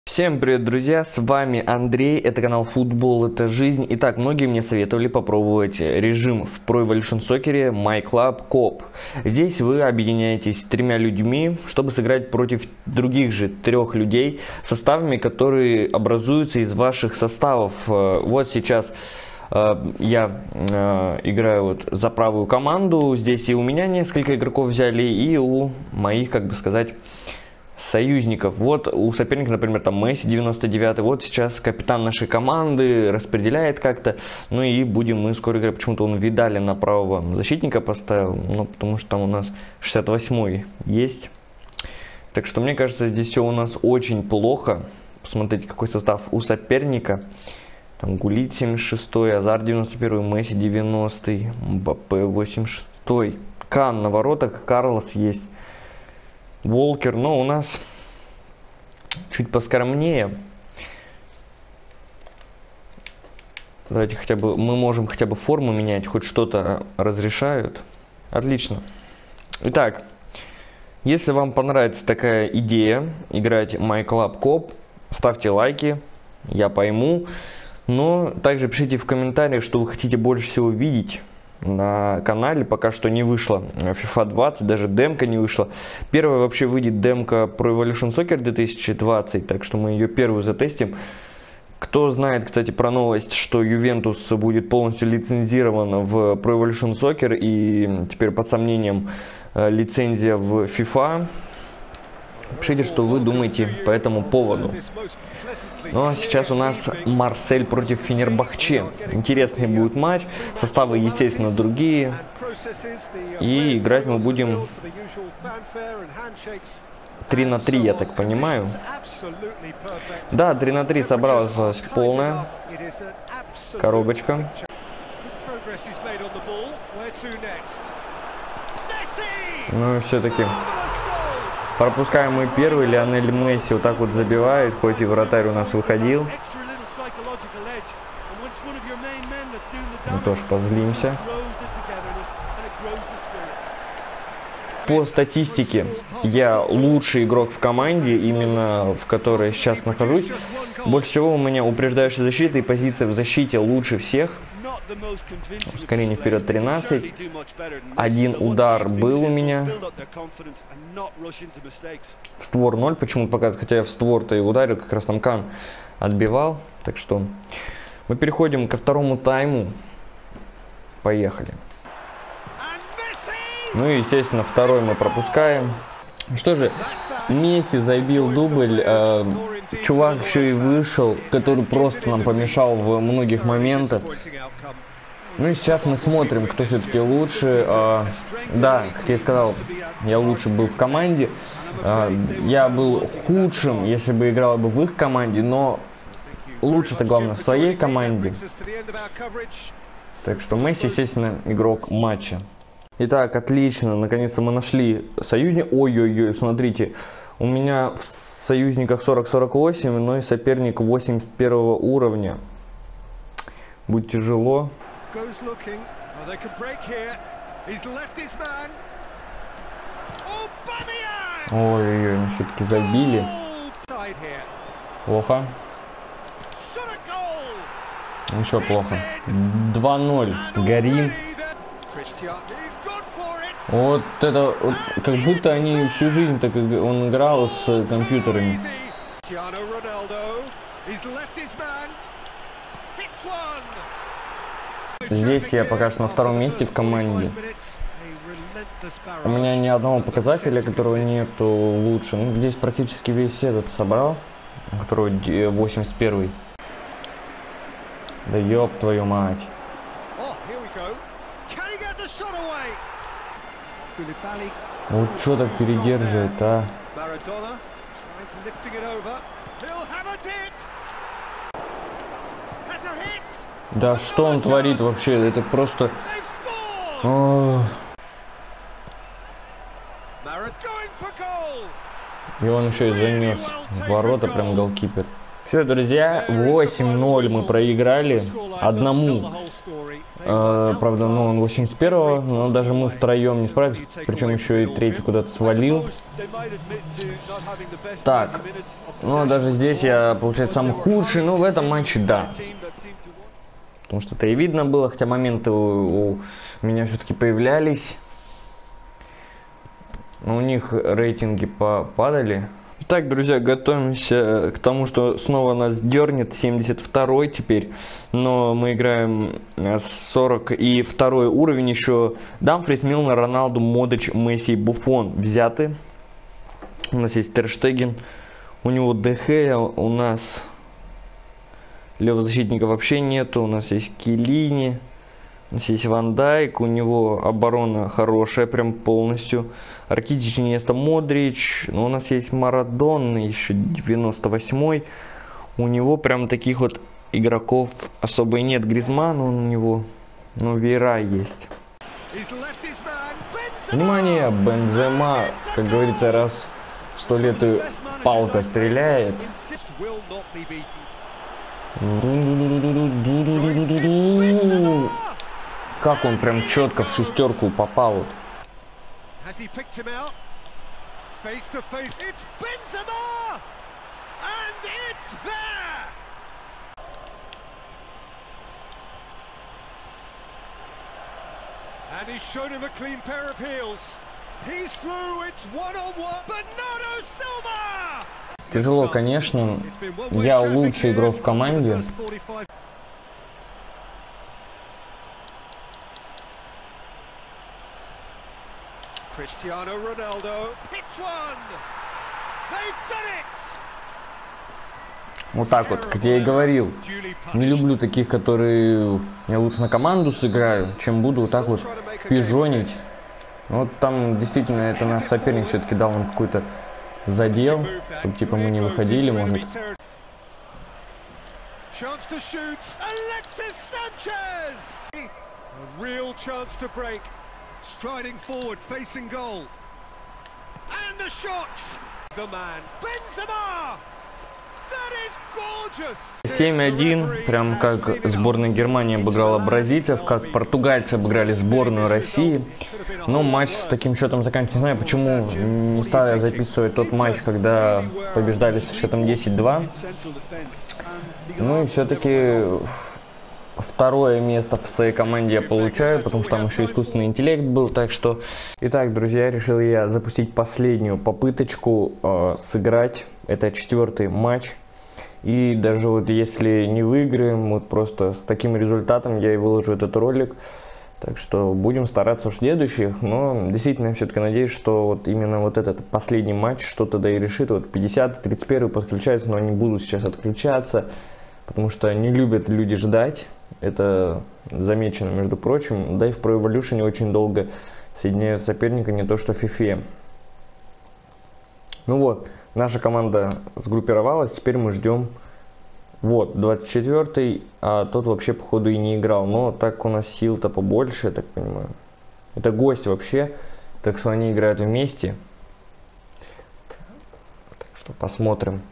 Всем привет, друзья, с вами Андрей, это канал Футбол, это жизнь. Итак, многие мне советовали попробовать режим в Pro Evolution Soccer My Club Co-op. Здесь вы объединяетесь с тремя людьми, чтобы сыграть против других же трех людей, составами, которые образуются из ваших составов. Вот сейчас я играю вот за правую команду, здесь и у меня несколько игроков взяли, и у моих, как бы сказать, союзников. Вот у соперника, например, там Месси 99-й. Вот сейчас капитан нашей команды распределяет как-то. Ну и будем мы скоро играть. Почему-то он Видали на правого защитника поставил. Ну, потому что там у нас 68-й есть. Так что мне кажется, здесь все у нас очень плохо. Посмотрите, какой состав у соперника. Там Гулит 76-й, Азар 91-й, Месси 90-й, Мбаппе 86-й. Кан на воротах, Карлос есть. Волкер, но у нас чуть поскромнее. Давайте хотя бы, мы можем хотя бы форму менять, хоть что-то разрешают. Отлично. Итак, если вам понравится такая идея играть My Club Co-op, ставьте лайки, я пойму. Но также пишите в комментариях, что вы хотите больше всего видеть на канале. Пока что не вышла FIFA 20, даже демка не вышла. Первая вообще выйдет демка Pro Evolution Soccer 2020, так что мы ее первую затестим. Кто знает, кстати, про новость, что Ювентус будет полностью лицензирован в Pro Evolution Soccer и теперь под сомнением лицензия в FIFA, пишите, что вы думаете по этому поводу. Ну а сейчас у нас Марсель против Фенербахче. Интересный будет матч. Составы, естественно, другие. И играть мы будем 3 на 3, я так понимаю. Да, 3 на 3 собралась полная коробочка. Ну и все-таки пропускаем мы первый. Лионель Месси вот так вот забивает, хоть и вратарь у нас выходил. Мы тоже позлимся. По статистике я лучший игрок в команде, именно в которой сейчас нахожусь. Больше всего у меня упреждающая защита и позиция в защите лучше всех. Ускорение вперед 13. Один удар был у меня. В створ 0 почему-то показывает, хотя я в створ-то и ударил, как раз там Кан отбивал. Так что мы переходим ко второму тайму. Поехали. Ну и, естественно, второй мы пропускаем. Что же, Месси забил дубль. Чувак еще и вышел, который просто нам помешал в многих моментах. Ну и сейчас мы смотрим, кто все-таки лучше. Да, как я и сказал, я лучше был в команде. Я был худшим, если бы играл бы в их команде, но лучше-то главное в своей команде. Так что Месси, естественно, игрок матча. Итак, отлично, наконец-то мы нашли союзника. Ой-ой-ой, смотрите, у меня в союзниках 40-48, но и соперник 81 уровня. Будет тяжело. Ой-ой-ой, они все-таки забили. Плохо. Ничего, плохо. 2-0. Горим. Вот это, вот, как будто они всю жизнь так он играл с компьютерами. Здесь я пока что на втором месте в команде. У меня ни одного показателя, которого нету лучше. Ну, здесь практически весь этот собрал, который 81-й. Да ёб твою мать. Вот что так передерживает, а? Да что он творит вообще? Это просто... И он еще и занес в ворота, прям голкипер. Все, друзья, 8-0 мы проиграли одному Правда, ну, он 81-го, но даже мы втроем не справились. Причем еще и третий куда-то свалил. Так, ну, даже здесь я, получается, самый худший. Ну, в этом матче, да. Потому что это и видно было, хотя моменты у меня все-таки появлялись. Но у них рейтинги падали. Итак, друзья, готовимся к тому, что снова нас дернет 72-й теперь. Но мы играем с 42-й уровень еще. Дамфрис, Милнер, Роналду, Модрич, Месси, Буффон взяты. У нас есть Тер Штеген. У него ДХ, у нас левого защитника вообще нету. У нас есть Келлини. У нас есть Ван Дайк, у него оборона хорошая, прям полностью. Ракитич, Иньеста, Модрич. Но у нас есть Марадона, еще 98-й. У него прям таких вот игроков особо и нет. Гризман у него, ну, Вейра есть. Внимание, Бензема, как говорится, раз в 100 лет и палка стреляет. Как он прям четко в шестерку попал. And he's shown him a clean pair of heels. He's through. It's one-on-one. Bernardo Silva. Тяжело, конечно. Я лучший игрок в команде. Cristiano Ronaldo hits one. They've done it. Вот так вот, как я и говорил. Не люблю таких, которые... Я лучше на команду сыграю, чем буду вот так вот пижонить. Вот там действительно это наш соперник все-таки дал нам какой-то задел, чтобы типа мы не выходили, может. Gorgeous. 7-1, прям как сборная Германии обыграла бразильцев, как португальцы обыграли сборную России. Но матч с таким счетом заканчивается. Не знаю, почему не стал я записывать тот матч, когда побеждали с счетом 10-2. Ну и все-таки второе место в своей команде я получаю, потому что там еще искусственный интеллект был. Так что, итак, друзья, решил я запустить последнюю попыточку сыграть. Это 4-й матч. И даже вот если не выиграем, вот просто с таким результатом я и выложу этот ролик. Так что будем стараться в следующих. Но действительно я все-таки надеюсь, что вот именно вот этот последний матч что-то да и решит. Вот 50-31 подключаются, но они будут сейчас отключаться. Потому что не любят люди ждать. Это замечено, между прочим. Да и в Pro Evolution очень долго соединяют соперника, не то что в FIFA. Ну вот. Наша команда сгруппировалась, теперь мы ждем. Вот, 24-й, а тот вообще, походу, и не играл. Но так у нас сил-то побольше, я так понимаю. Это гость вообще, так что они играют вместе. Так что посмотрим.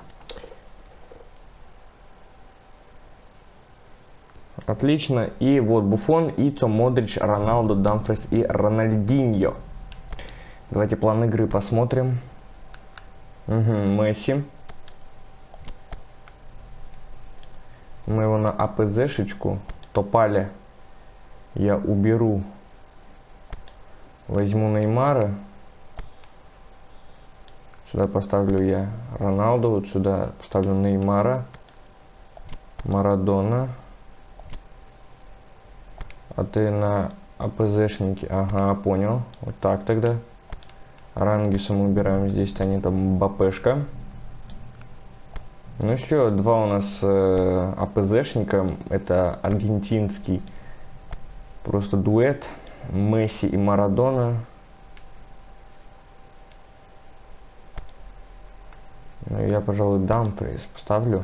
Отлично. И вот Буффон, Ицо, Модрич, Роналду, Дамфрис и Рональдиньо. Давайте план игры посмотрим. Месси. Мы его на АПЗ-шечку. Топали. Я уберу. Возьму Неймара. Сюда поставлю я Роналду. Вот сюда поставлю Неймара. Марадона. А ты на АПЗ-шнике. Ага, понял. Вот так тогда. Рангиса мы убираем здесь, они там БПшка. Ну еще два у нас АПЗшника. Это аргентинский просто дуэт. Месси и Марадона. Ну, я, пожалуй, Дамфрис поставлю.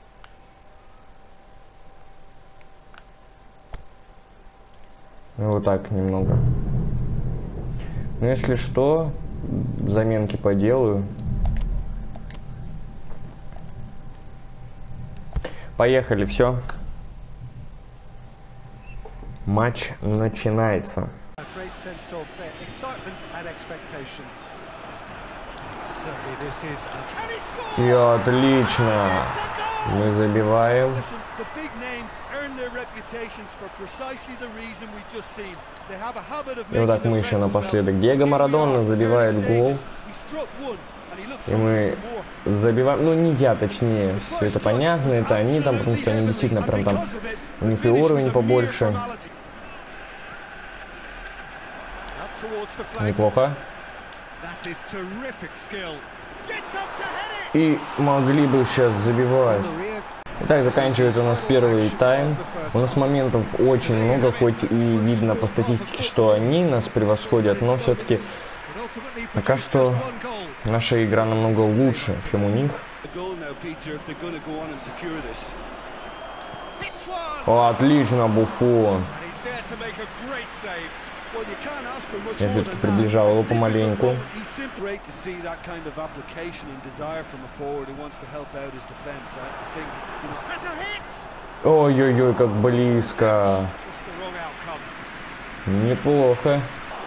Ну, вот так немного. Ну, если что, заменки поделаю. Поехали, все. Матч начинается. И отлично. Мы забиваем. И вот так мы еще напоследок. Диего Марадона забивает гол. И мы забиваем, ну не я, точнее, все это понятно, это они там, потому что они действительно прям там, у них и уровень побольше. Неплохо. И могли бы сейчас забивать. Итак, заканчивается у нас первый тайм. У нас моментов очень много, хоть и видно по статистике, что они нас превосходят, но все-таки пока что наша игра намного лучше, чем у них. О, отлично, Буфон. Я все-таки приближал его помаленьку. Ой-ой-ой, как близко. Неплохо.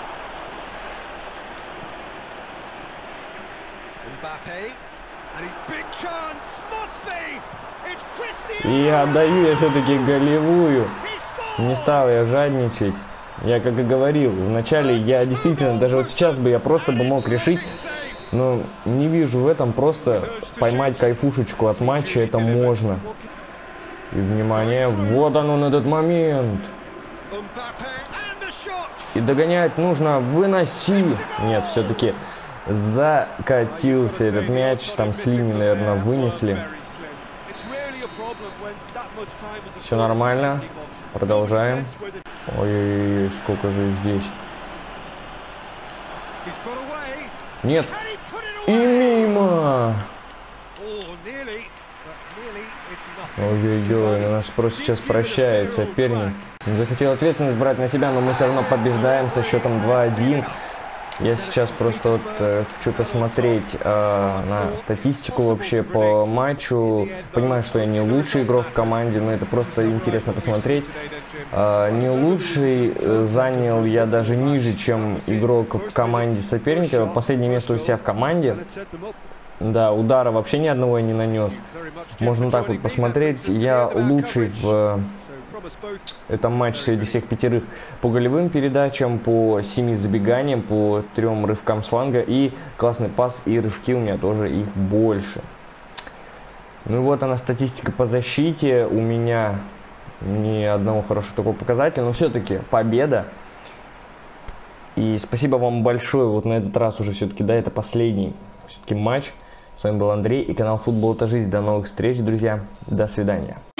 И отдаю я все-таки голевую. Не стал я жадничать. Я как и говорил, вначале я действительно, даже вот сейчас бы я просто бы мог решить, но не вижу в этом, просто поймать кайфушечку от матча, это можно. И внимание, вот оно на этот момент. И догонять нужно, выноси. Нет, все-таки закатился этот мяч, там с линии, наверное, вынесли. Все нормально, продолжаем. Ой-ой-ой, сколько же здесь. Нет. И мимо. Ой-ой-ой, у нас просто сейчас прощает соперник. Он захотел ответственность брать на себя, но мы все равно побеждаем со счетом 2-1. Я сейчас просто вот хочу посмотреть на статистику вообще по матчу. Понимаю, что я не лучший игрок в команде, но это просто интересно посмотреть. Не лучший, занял я даже ниже, чем игрок в команде соперника. Последнее место у себя в команде. Да, удара вообще ни одного я не нанес. Можно так вот посмотреть. Я лучший в этом матче среди всех пятерых по голевым передачам, по 7 забеганиям, по 3 рывкам с фланга. И классный пас и рывки у меня тоже их больше. Ну и вот она статистика по защите. У меня ни одного хорошего такого показателя, но все-таки победа. И спасибо вам большое. Вот на этот раз уже все-таки, да, это последний все-таки матч. С вами был Андрей и канал Футбол это жизнь. До новых встреч, друзья. До свидания.